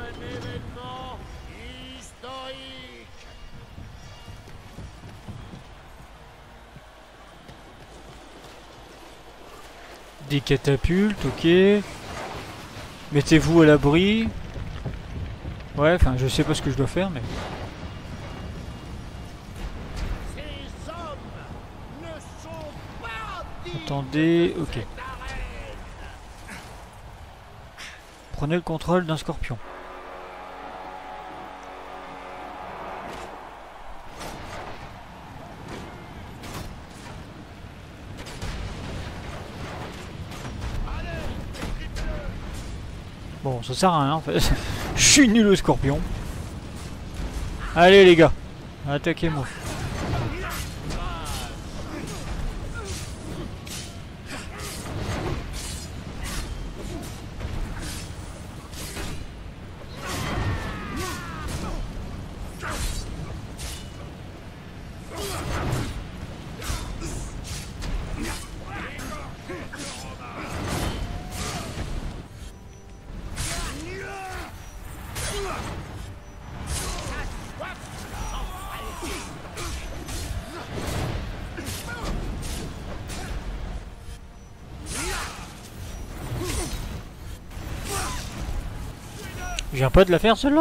Des catapultes, ok. Mettez-vous à l'abri. Ouais, enfin, je sais pas ce que je dois faire, mais... Attendez, ok. Prenez le contrôle d'un scorpion. Bon, ça sert à rien en fait. Je suis nul au scorpion. Allez les gars, attaquez-moi. Je viens pas de la faire celle-là.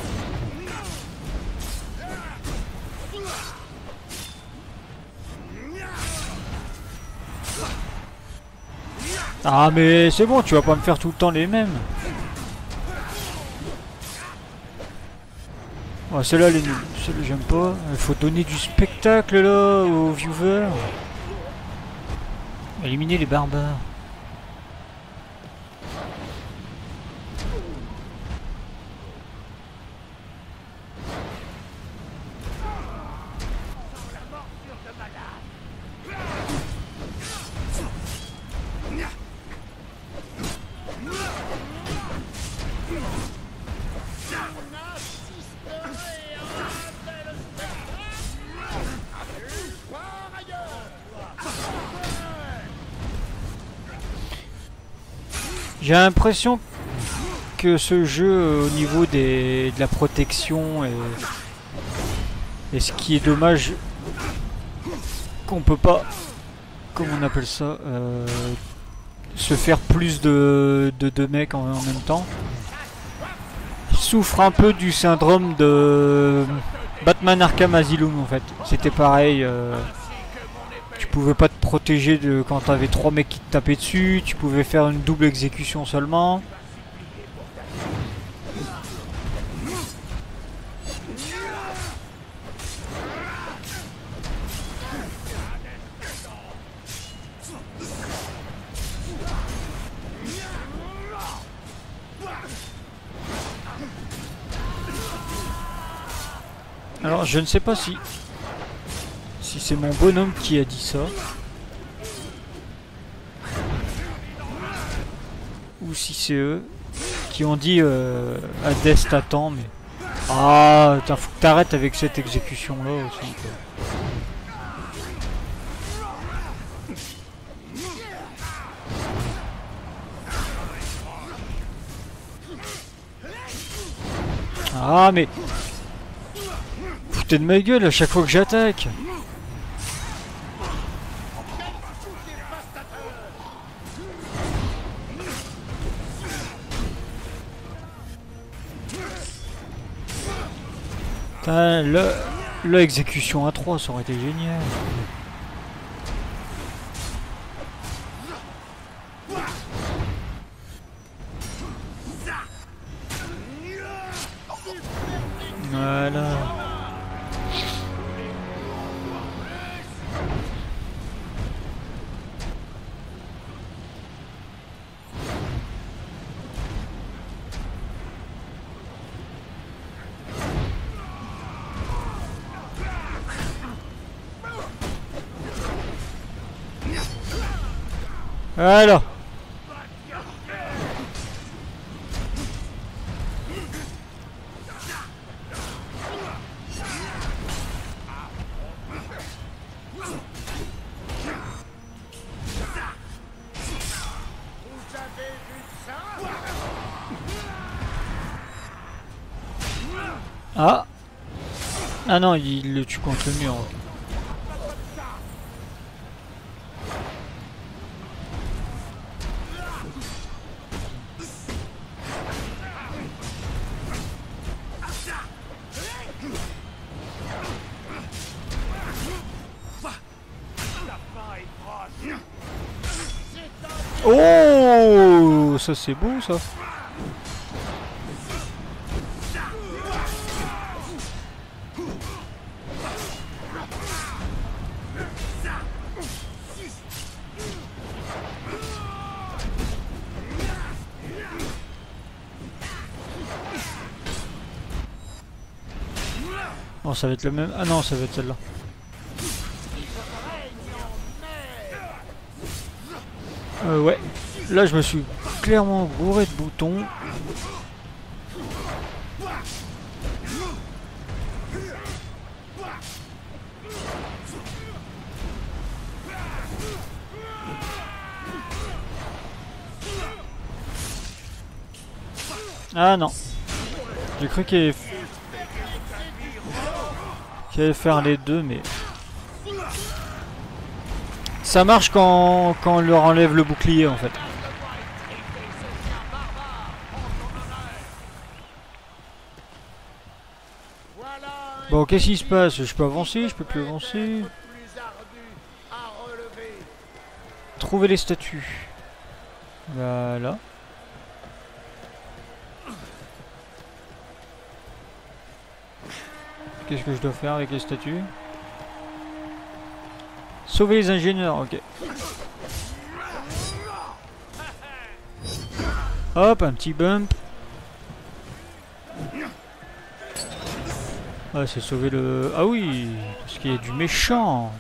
Ah mais c'est bon, tu vas pas me faire tout le temps les mêmes. Ouais, celle-là, elle est nulle. Celle-là, j'aime pas. Il faut donner du spectacle là aux viewers. Éliminer les barbares. J'ai l'impression que ce jeu, au niveau de la protection et ce qui est dommage, qu'on peut pas, comment on appelle ça, se faire plus de mecs en même temps. Il souffre un peu du syndrome de Batman Arkham Asylum en fait. C'était pareil. Tu pouvais pas te protéger quand t'avais 3 mecs qui te tapaient dessus, tu pouvais faire une double exécution seulement. Alors je ne sais pas si c'est mon bonhomme qui a dit ça. Ou si c'est eux qui ont dit Hades t'attend, mais... Ah, faut que t'arrêtes avec cette exécution là aussi, quoi. Ah mais... Foutez de ma gueule à chaque fois que j'attaque. Putain, l'exécution à 3, ça aurait été génial. Voilà. Voilà. Ah. Ah non, il le tue contre le mur. Oh, ça c'est beau ça. Oh, ça va être le même. Ah non, ça va être celle-là. Ouais. Là, je me suis clairement bourré de boutons. Ah non. J'ai cru qu'il allait faire les deux, mais... Ça marche quand on leur enlève le bouclier, en fait. Bon, qu'est-ce qui se passe? Je peux avancer? Je peux plus avancer? Trouver les statues. Voilà. Qu'est-ce que je dois faire avec les statues? Sauver les ingénieurs, ok. Hop, un petit bump. Ah, c'est sauvé le... Ah oui, parce qu'il y a du méchant.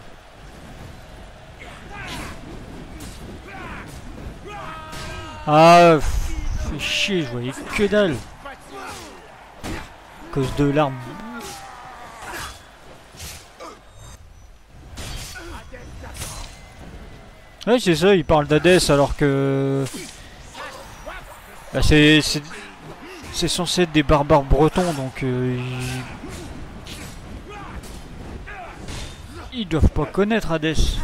Ah, fait chier, je voyais que dalle. À cause de l'arme. Ouais, c'est ça, il parle d'Hadès alors que... Bah, c'est censé être des barbares bretons, donc ils doivent pas connaître Hadès.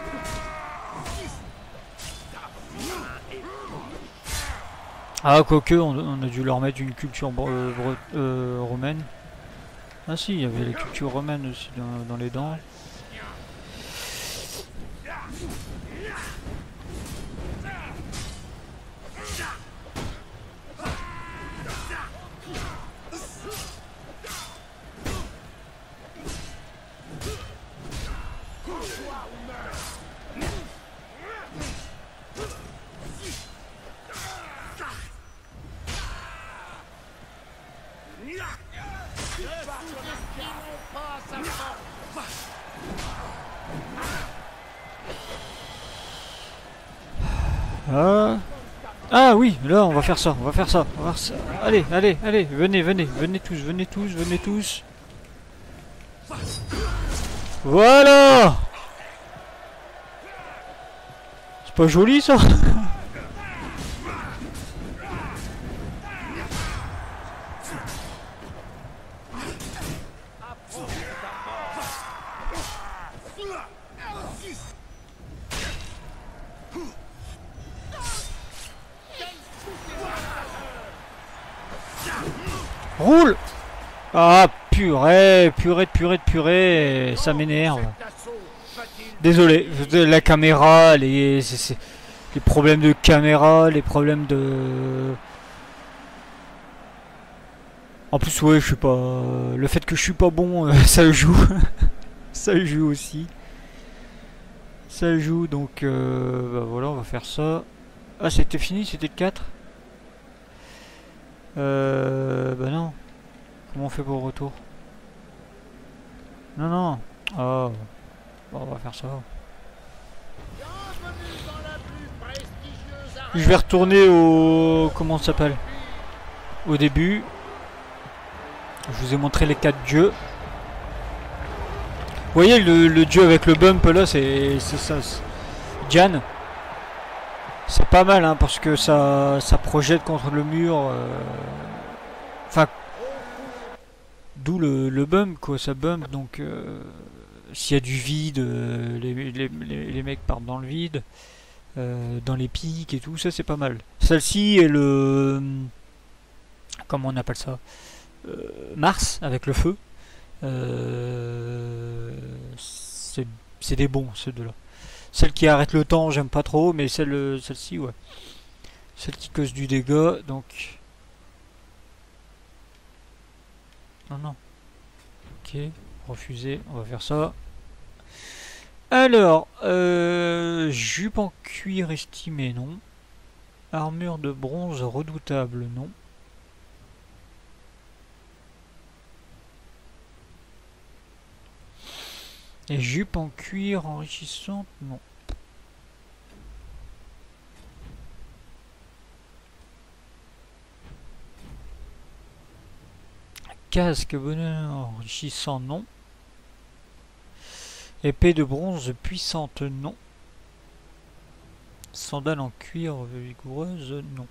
Ah, quoique, on a dû leur mettre une culture romaine. Ah si, il y avait les cultures romaines aussi dans les dents. Ah. Ah oui, là on va faire ça, on va faire ça, on va faire ça. Allez, allez, allez, venez, venez, venez tous, venez tous, venez tous. Voilà. C'est pas joli ça? Roule. Ah purée, purée de purée de purée, ça m'énerve. Désolé, la caméra, les problèmes de caméra, les problèmes de... En plus ouais, je suis pas... Le fait que je suis pas bon, ça joue. Ça joue aussi. Ça joue, donc bah voilà, on va faire ça. Ah, c'était fini, c'était le 4. Bah non. Comment on fait pour le retour? Non, non. Ah. Bon, on va faire ça. Je vais retourner au... Comment ça s'appelle? Au début. Je vous ai montré les 4 dieux. Vous voyez le dieu avec le bump là, c'est ça. Jan. C'est pas mal hein, parce que ça projette contre le mur. Enfin, d'où le bump quoi, ça bump donc s'il y a du vide, les mecs partent dans le vide, dans les pics et tout, ça c'est pas mal. Celle-ci est le... Comment on appelle ça, Mars avec le feu. C'est des bons ceux de là. Celle qui arrête le temps j'aime pas trop, mais celle-ci ouais. Celle qui cause du dégât donc... Non non. Ok, refusé, on va faire ça. Alors, jupe en cuir estimé, non. Armure de bronze redoutable, non. Et jupe en cuir enrichissante, non. Casque bonheur enrichissant, non. Épée de bronze puissante, non. Sandales en cuir vigoureuse, non.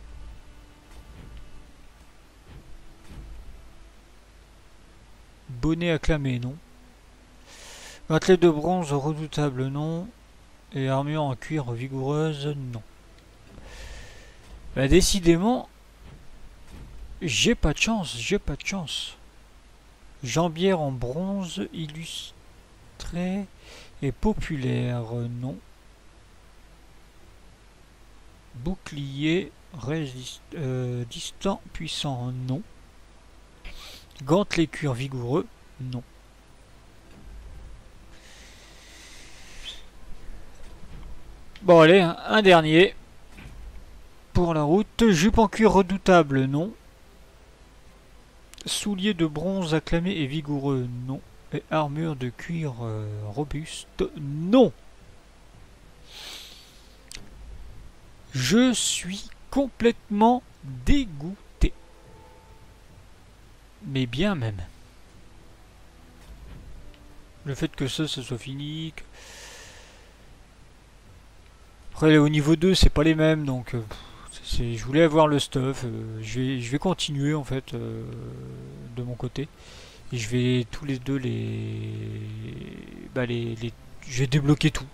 Bonnet acclamé, non. Athlète de bronze redoutable, non. Et armure en cuir vigoureuse, non. Bah décidément, j'ai pas de chance, j'ai pas de chance. Jambière en bronze illustrée et populaire, non. Bouclier distant puissant, non. Gantelet cuir vigoureux, non. Bon allez, un dernier. pour la route. Jupe en cuir redoutable, non. Souliers de bronze acclamé et vigoureux, non. Et armure de cuir robuste, non. Je suis complètement dégoûté. Mais bien même. Le fait que ça soit fini. Après au niveau 2 c'est pas les mêmes donc je voulais avoir le stuff. Je vais continuer en fait de mon côté. Et je vais tous les deux je vais débloquer tout.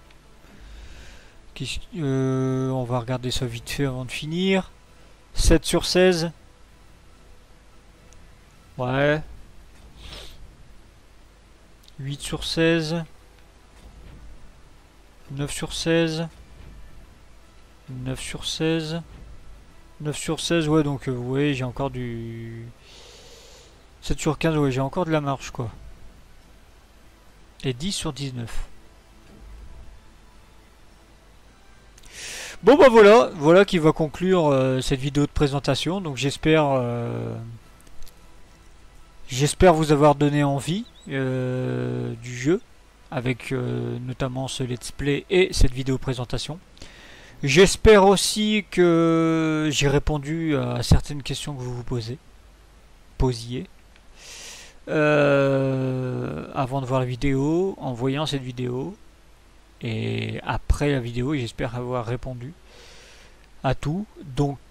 On va regarder ça vite fait avant de finir. 7 sur 16. Ouais. 8 sur 16. 9 sur 16. 9 sur 16. 9 sur 16, ouais, donc vous voyez, j'ai encore du... 7 sur 15, ouais, j'ai encore de la marge, quoi. Et 10 sur 19. Bon, bah voilà, voilà qui va conclure cette vidéo de présentation. Donc j'espère vous avoir donné envie du jeu, avec notamment ce let's play et cette vidéo présentation. J'espère aussi que j'ai répondu à certaines questions que vous vous posiez avant de voir la vidéo, en voyant cette vidéo et après la vidéo, j'espère avoir répondu à tout. Donc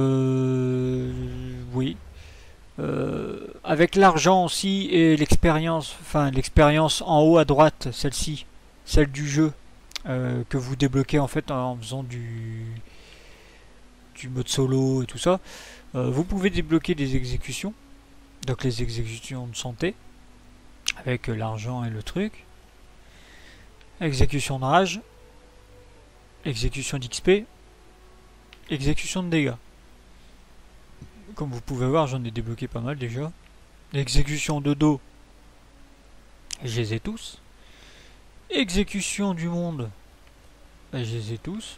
oui, avec l'argent aussi et l'expérience, enfin l'expérience en haut à droite, celle-ci, celle du jeu. Que vous débloquez en fait en faisant du mode solo et tout ça. Vous pouvez débloquer des exécutions, donc les exécutions de santé avec l'argent et le truc, exécution de rage, exécution d'XP, exécution de dégâts. Comme vous pouvez voir, j'en ai débloqué pas mal déjà. Exécution de dos, je les ai tous. Exécution du monde, je les ai tous.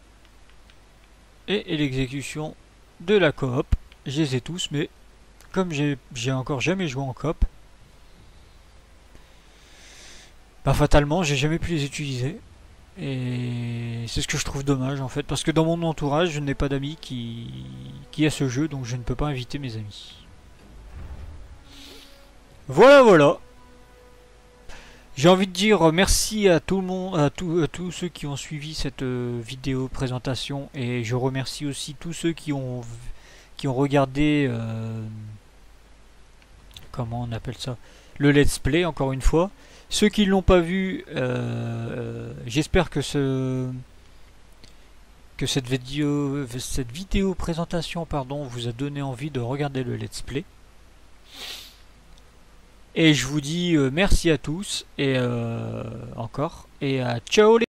Et l'exécution de la coop, je les ai tous, mais comme j'ai encore jamais joué en coop, bah fatalement j'ai jamais pu les utiliser. Et c'est ce que je trouve dommage en fait, parce que dans mon entourage je n'ai pas d'amis qui a ce jeu, donc je ne peux pas inviter mes amis. Voilà, voilà. J'ai envie de dire merci à tout le monde, à tous ceux qui ont suivi cette vidéo présentation, et je remercie aussi tous ceux qui ont regardé comment on appelle ça, le let's play, encore une fois. Ceux qui ne l'ont pas vu, j'espère que cette vidéo présentation vous a donné envie de regarder le let's play. Et je vous dis merci à tous et encore et ciao les